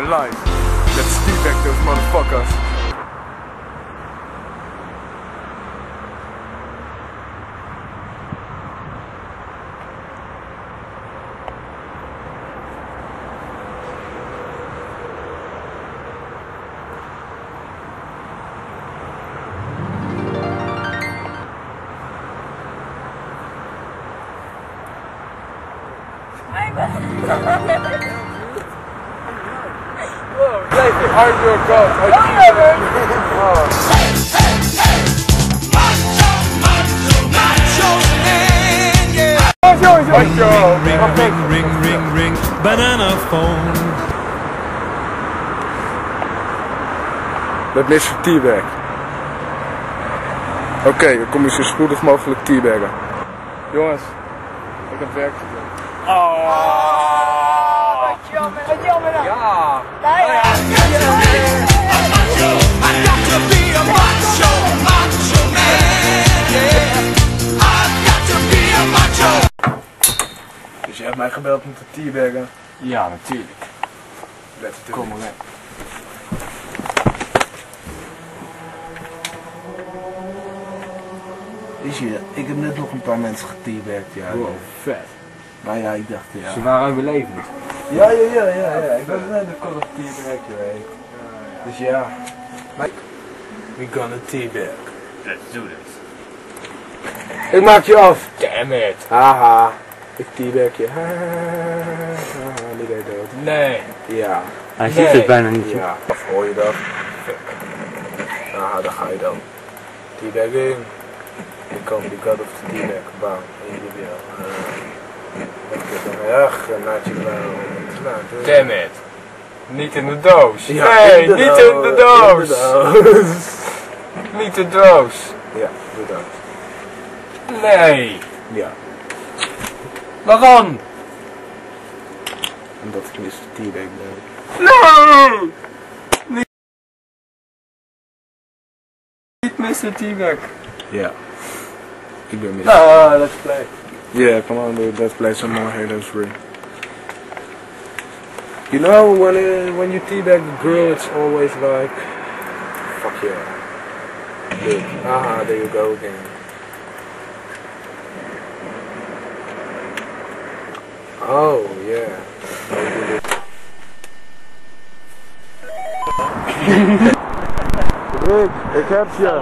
live. Let's teabag those motherfuckers. Whoa, David, Hard your god. Ring, banana phone. Dat is voor teabag. Oké, dan kom je zo spoedig mogelijk teabaggen. Jongens, ik heb werk te doen. Wat jammer dan. Ja. Dus je hebt mij gebeld om te teabaggen. Ja, natuurlijk. Let's do Kom it. maar. Is je, ik heb net nog een paar mensen geteabagd, ja. Wow, vet. Maar ja, ik dacht, ja. Ze waren overlevend. Ja. Ik ben net een Call of teabag, weet. Dus ja. We gonna teabag. Let's do this. Ik maak je af. Damn it. Haha. Ik teabag je. Haha. Nu ben je dood. Nee. Ja. Hij ziet het bijna niet. Ja. Of hoor je dat? Haha, daar ga je dan. Teabagging. Become the god of the teabag. Bam. Hier heb je al. Lekker dan. Ja, granaatje blauw. Damn it. Niet in de doos. Ja, nee, in de niet doos. in de doos. In de doos. Niet de doos. Ja, de doos. Nee. Ja. Waarom? Omdat ik Mr. Teabag ben. Nee. Niet Mr. T-Bag. Ja. Ik ben Mr. Nou, let's play. Yeah, come on dude, let's play some more Halo 3. You know, when you teabag the girl, it's always like, fuck yeah. Dude, aha, there you go again. Oh, yeah. Rick, ik heb je.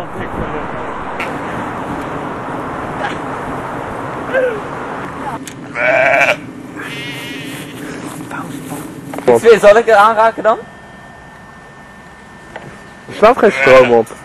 Zal ik het aanraken dan? Er staat geen stroom op.